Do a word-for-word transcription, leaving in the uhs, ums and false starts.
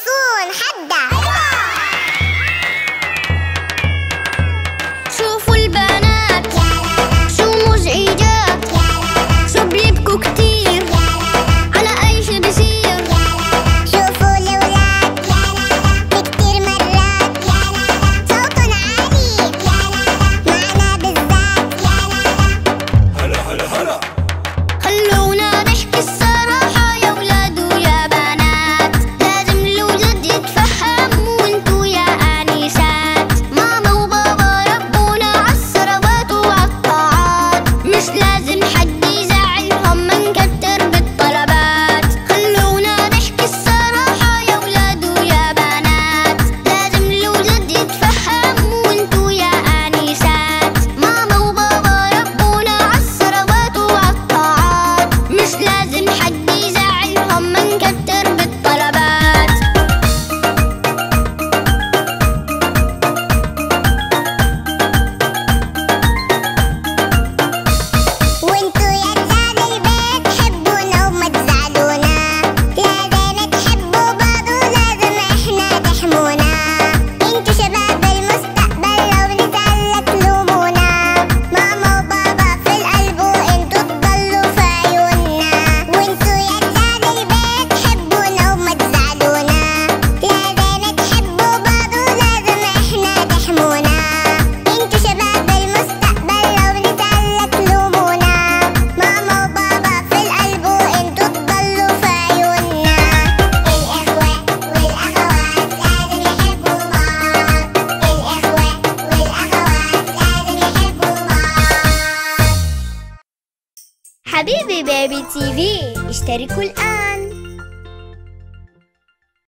غصون حدة. شوفوا البنات شو مزعجات، شو بيبكوا كتير على أي شي بصير. شوفوا الولاد في كتير مرات صوتن عالي معنا بالذات. هلا هلا هلا خلونا نحكي الصراحة يا ولاد ويا بنات، لازم الولاد يتفهموا وانتو يا آنسات. ماما وبابا ربونا عالثروات وعالطاعات، مش لازم حد يزعلهم من كتر بالطلبات. خلونا نحكي الصراحة يا ولاد ويا بنات، لازم الولاد يتفهموا وانتو يا آنسات. ماما وبابا ربونا عالثروات وعالطاعات، مش لازم حد يزعلهم من كتر بالطلبات. وانتو يا رجال البيت حبونا وما تزعلونا، لازم تحبوا بعض ولازم احنا تحمونا. انتو شباب المستقبل لو نزعل لا تلومونا، ماما وبابا في القلب وانتو تضلوا في عيوننا. وانتو يا رجال البيت حبونا وما تزعلونا، لازم تحبوا بعض ولازم احنا تحمونا. انتو شباب المستقبل لو نزعل لا تلومونا، ماما وبابا في القلب وانتو تضلوا في عيوننا. الإخوة والأخوات لازم يحبوا بعض، الإخوة والأخوات لازم يحبوا بعض. حبيبي بيبي تي في اشتركوا الآن.